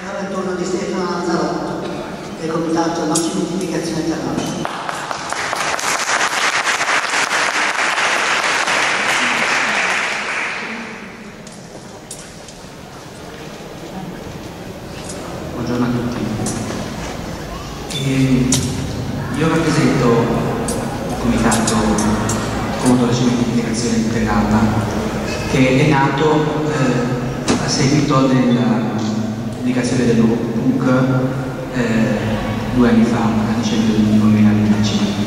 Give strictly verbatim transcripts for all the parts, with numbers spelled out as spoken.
Ora è il turno di Stefano Lanzarotto, del Comitato Non Cementificazione Terraccia. Buongiorno a tutti. E io rappresento il Comitato contro la cementificazione integrata, che è nato eh, a seguito della pubblicazione dell'O P U C eh, due anni fa, a dicembre del duemilaventicinque.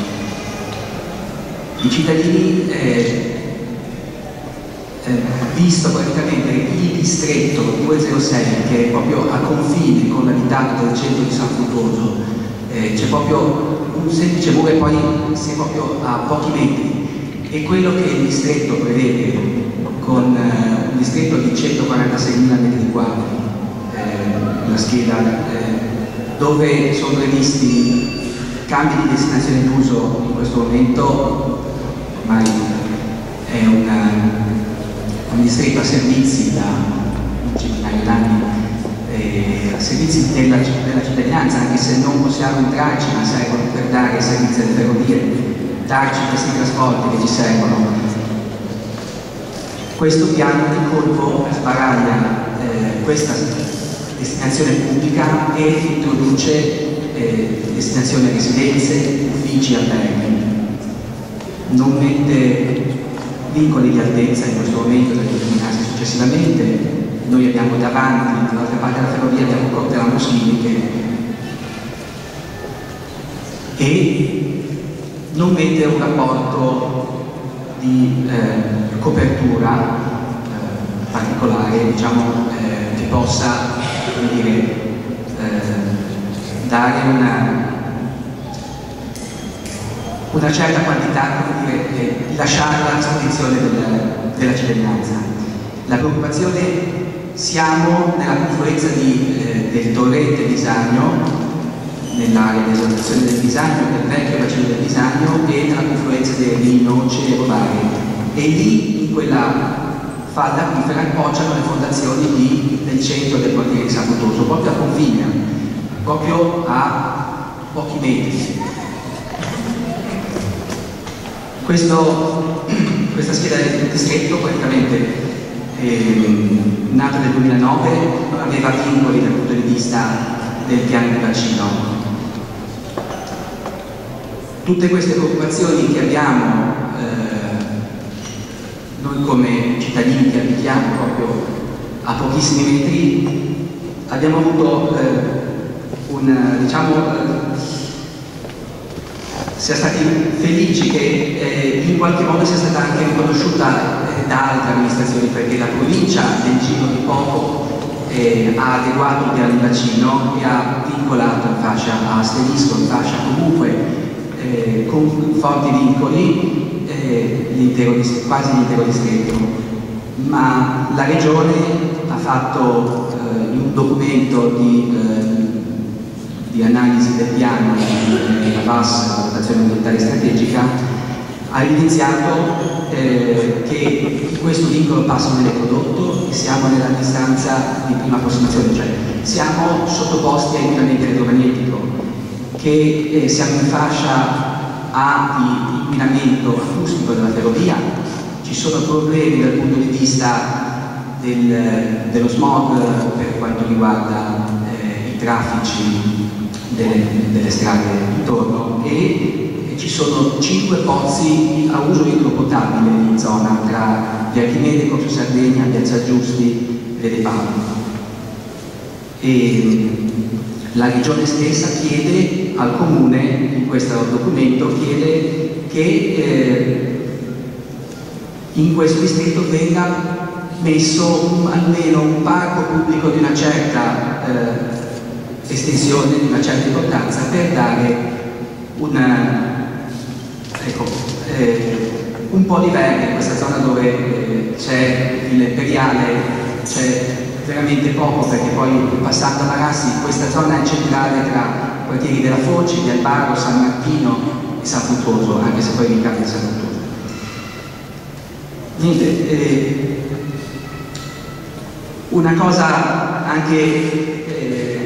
I cittadini, eh, eh, visto praticamente il distretto duecentosei, che è proprio a confine con l'abitato del centro di San Fruttuoso, eh, c'è proprio un semplice muro e poi si è proprio a pochi metri, e quello che il distretto prevede con eh, un distretto di centoquarantaseimila metri quadri, eh, una scheda eh, dove sono previsti cambi di destinazione d'uso. In questo momento ormai è una, un distretto a servizi da un centinaio d'anni, eh, a servizi della, della cittadinanza, anche se non possiamo entrarci, ma servono per dare servizi alle ferrovie, darci questi trasporti che ci servono. Questo piano di colpo sbaraglia eh, questa destinazione pubblica e introduce eh, destinazione residenze, uffici, alberghi. Non mette vincoli di altezza in questo momento da determinarsi successivamente. Noi abbiamo davanti, dall'altra parte della ferrovia, abbiamo Corte Moschini e non mette un rapporto di eh, copertura eh, particolare, diciamo, eh, che possa, come dire, eh, dare una, una certa quantità, come dire, eh, lasciarla a disposizione del, della cittadinanza. La preoccupazione: siamo nella confluenza di, eh, del torrente Bisagno, nell'area di esaltazione del Bisagno, del vecchio bacino del Bisagno, e nella confluenza dei rii Noce e Rovare, e lì in quella falla acquifera appoggiano le fondazioni di, del centro del quartiere di San Fruttuoso, proprio a confine, proprio a pochi metri. Questo, questa scheda del distretto praticamente eh, nata nel duemilanove, non aveva vincoli dal punto di vista del piano di bacino. Tutte queste preoccupazioni che abbiamo eh, noi come cittadini che abitiamo proprio a pochissimi metri, abbiamo avuto eh, un, diciamo, eh, siamo stati felici che eh, in qualche modo sia stata anche riconosciuta eh, da altre amministrazioni, perché la provincia nel giro di poco eh, ha adeguato il piano di bacino e ha vincolato in fascia a asterisco, in fascia comunque Eh, con forti vincoli eh, l'intero, quasi l'intero distretto, ma la Regione ha fatto eh, in un documento di, eh, di analisi del piano della V A S, la valutazione ambientale strategica, ha evidenziato eh, che questo vincolo passa nell'ecodotto e siamo nella distanza di prima approssimazione, cioè siamo sottoposti a inquinamento elettromagnetico, che eh, siamo in fascia A di inquinamento acustico della ferrovia. Ci sono problemi dal punto di vista del, dello smog per quanto riguarda eh, i traffici delle, delle strade intorno, e, e ci sono cinque pozzi a uso idropotabile in zona tra Via Archimede, Corso Sardegna, Piazza Giusti, Vede Pavia. E la Regione stessa chiede al Comune, in questo documento, chiede che eh, in questo distretto venga messo un, almeno un parco pubblico di una certa eh, estensione, di una certa importanza, per dare una, ecco, eh, un po' di verde in questa zona dove eh, c'è il Periale, c'è veramente poco, perché poi passando a Marassi questa zona è centrale tra quartieri della Foce, del Barro, San Martino e San Fruttuoso, anche se poi ricade San Fruttuoso. Niente, eh, una cosa anche eh,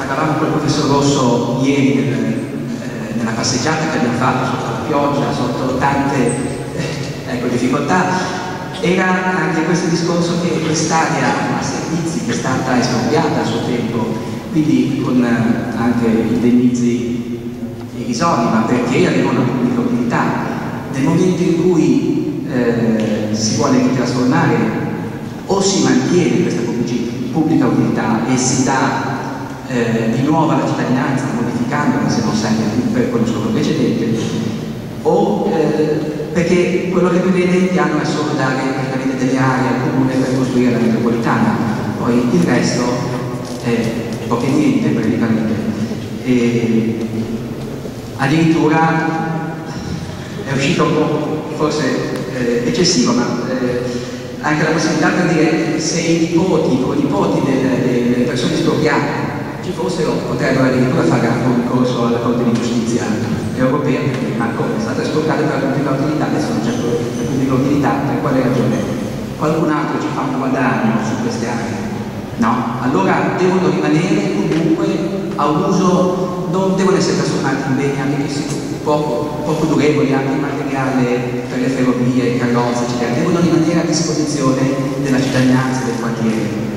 parlavamo con il professor Rosso ieri nel, eh, nella passeggiata che abbiamo fatto sotto la pioggia, sotto tante eh, ecco, difficoltà, era anche questo discorso che quest'area a servizi che è stata espropriata a suo tempo, quindi con eh, anche indennizzi irrisori, ma perché aveva una pubblica utilità. Nel momento in cui eh, si vuole ritrasformare o si mantiene questa pubblica utilità e si dà eh, di nuovo alla cittadinanza, modificandola se non sempre per quello scopo precedente, o eh, perché quello che prevede il piano è solo dare praticamente delle aree al comune per costruire la metropolitana, poi il resto è poco e niente praticamente. E addirittura è uscito un po' forse eh, eccessivo, ma eh, anche la possibilità per dire se i nipoti o nipoti delle, delle persone espropriate ci fossero, potrebbero addirittura fare anche un ricorso alla Corte di Giustizia europea, ma come è stata espropriata per la pubblica utilità, adesso non c'è più la pubblica utilità, per quale ragione? Qualcun altro ci fa un guadagno su queste aree? No? Allora devono rimanere comunque a uso, non devono essere trasformati in beni anche che poco, poco durevoli, anche in materiale per le ferrovie, carrozze, eccetera, devono rimanere a disposizione della cittadinanza del quartiere.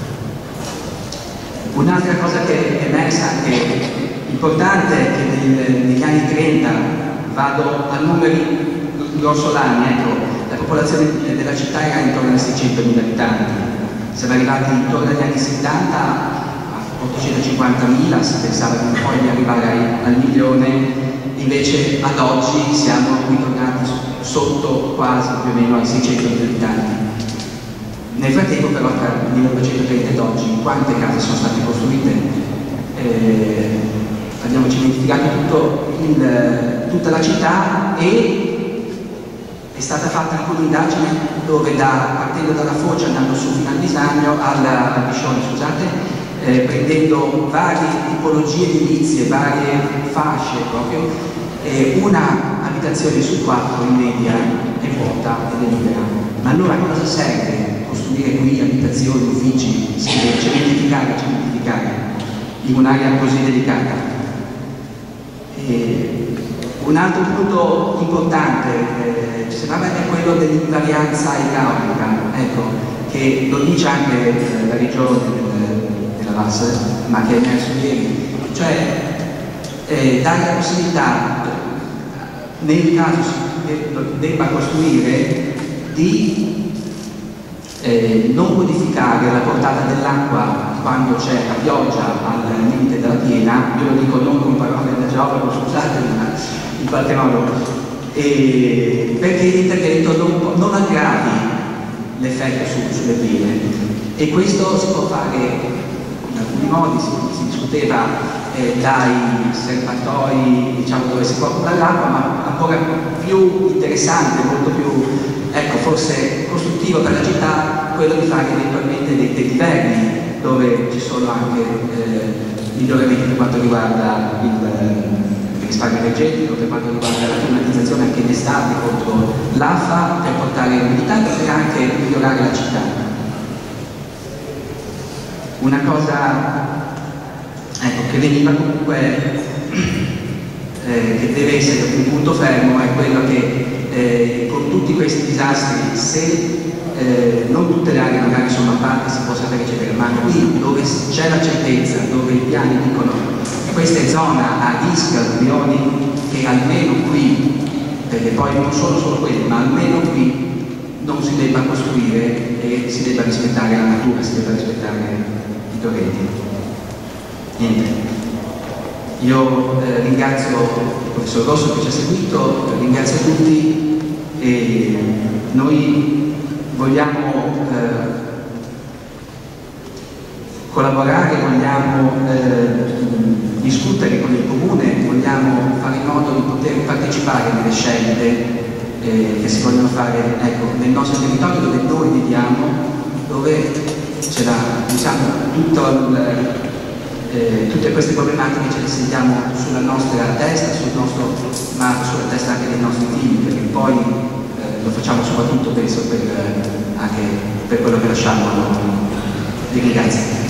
Un'altra cosa che è emersa anche importante è che nel, negli anni trenta, vado a numeri grossolani, ecco, la popolazione della città era intorno ai seicentomila abitanti, siamo arrivati intorno agli anni settanta a ottocentocinquantamila, si pensava di poi di arrivare al milione, invece ad oggi siamo ritornati sotto quasi più o meno ai seicentomila abitanti. Nel frattempo però tra il millenovecentotrenta ed oggi quante case sono state costruite? Eh, abbiamo cementificato tutto il, tutta la città e è stata fatta anche un'indagine dove da, partendo dalla Foce, andando su fino al Bisagno, alla, al Biscione, scusate, eh, prendendo varie tipologie edilizie, varie fasce proprio, eh, una abitazione su quattro in media è vuota ed è libera. Ma allora cosa serve costruire qui abitazioni, uffici, cementificare, cementificare in un'area così delicata? E un altro punto importante eh, sembrava è quello dell'invarianza idraulica, ecco, che lo dice anche eh, la regione del, della V A S, ma che è emerso ieri, cioè eh, dare la possibilità, nel caso si debba costruire, di Eh, non modificare la portata dell'acqua quando c'è la pioggia al limite della piena, io lo dico non con parole da geologo, scusatemi, ma in qualche modo, e perché l'intervento non, non aggravi l'effetto su, sulle piene, e questo si può fare in alcuni modi, si, si discuteva eh, dai serbatoi, diciamo, dove si può l'acqua, ma ancora più interessante, molto più, ecco, forse costruttivo per la città, quello di fare eventualmente dei, dei livelli dove ci sono anche eh, miglioramenti per quanto riguarda il, il risparmio energetico, per quanto riguarda la climatizzazione anche in estate contro l'affa, per portare umidità e per anche migliorare la città. Una cosa, ecco, che veniva comunque eh, che deve essere un punto fermo è quello che Eh, con tutti questi disastri, se eh, non tutte le aree magari sono mappate, si può sapere eccetera, ma qui dove c'è la certezza, dove i piani dicono questa è zona a rischio alluvioni, che almeno qui, perché poi non sono solo quelli, ma almeno qui non si debba costruire e si debba rispettare la natura, si debba rispettare i torrenti. Niente. Io eh, ringrazio il professor Rosso che ci ha seguito, ringrazio tutti e noi vogliamo eh, collaborare, vogliamo eh, discutere con il Comune, vogliamo fare in modo di poter partecipare nelle scelte eh, che si vogliono fare, ecco, nel nostro territorio dove noi viviamo, dove c'è la, diciamo, tutto il Eh, tutte queste problematiche ce le sentiamo sulla nostra testa, sul nostro, ma sulla testa anche dei nostri figli, perché poi eh, lo facciamo soprattutto penso per, eh, anche per quello che lasciamo a noi. Vi ringrazio.